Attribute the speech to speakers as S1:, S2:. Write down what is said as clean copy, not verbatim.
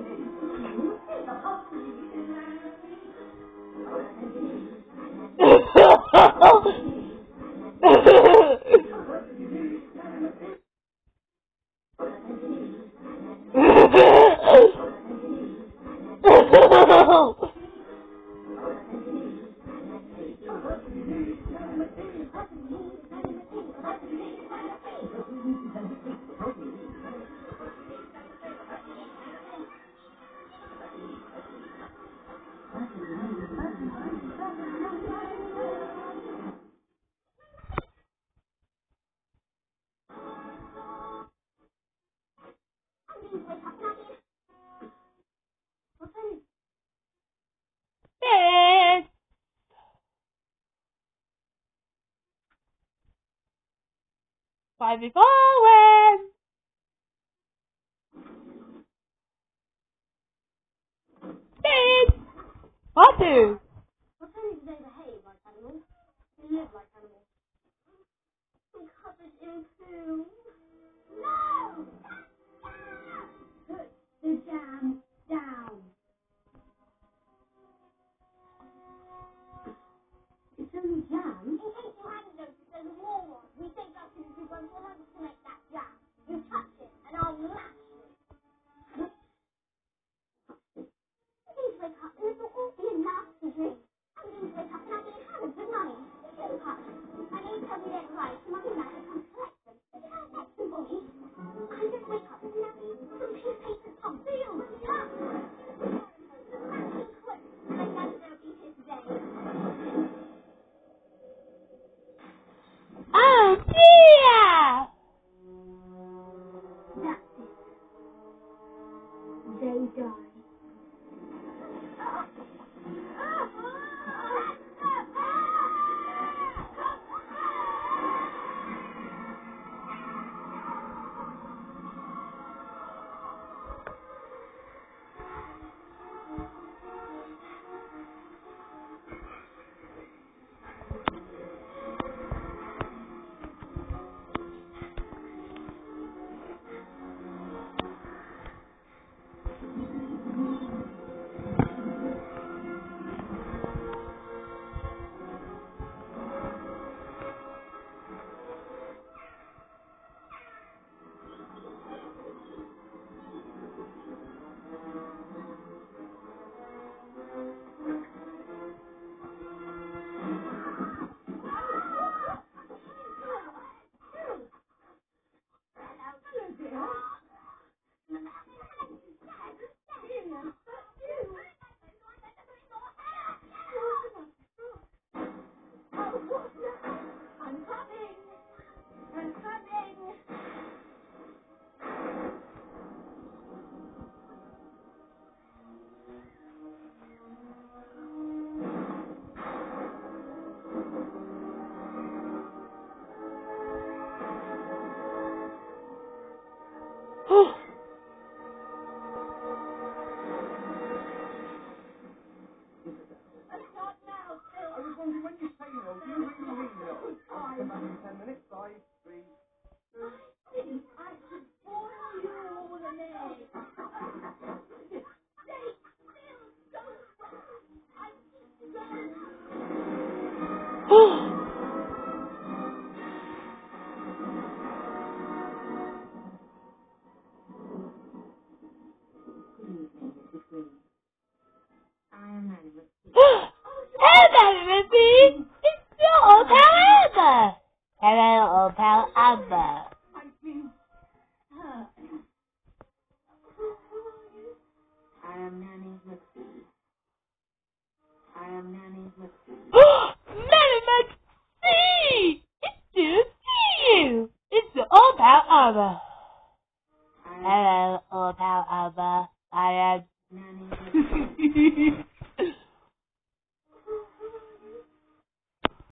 S1: Five forward. Speed. 4-2.
S2: What time do they behave like animals? They live like animals. I'm covered in poo. No! Put the jam down. It's only jam. In case you hadn't noticed, there's a wall on. We think that's because you won't allow us to make that jam. You touch it, and I'll lash it. Please wake up, and this will all be a nasty dream. I'm going to wake up, and I'll be in heaven with Mummy. Don't hush. I need to tell you that right. Mummy and Dad will come to collect them. They can't fetch them for me. I'm going to wake up, and now some toothpaste pump. Feel. Come. The matching clothes. My Daddy won't be here today.
S1: Oh dear!
S2: That's it. They die.
S1: Hello, Rippy! It's your old pal Amber! Hello, old pal Amber.
S2: I am Nanny McPhee. I am Nanny McPhee.
S1: Nanny McPhee! It's good to see you! It's your old pal Amber. Hello, old pal Amber. I am
S2: Nanny McPhee.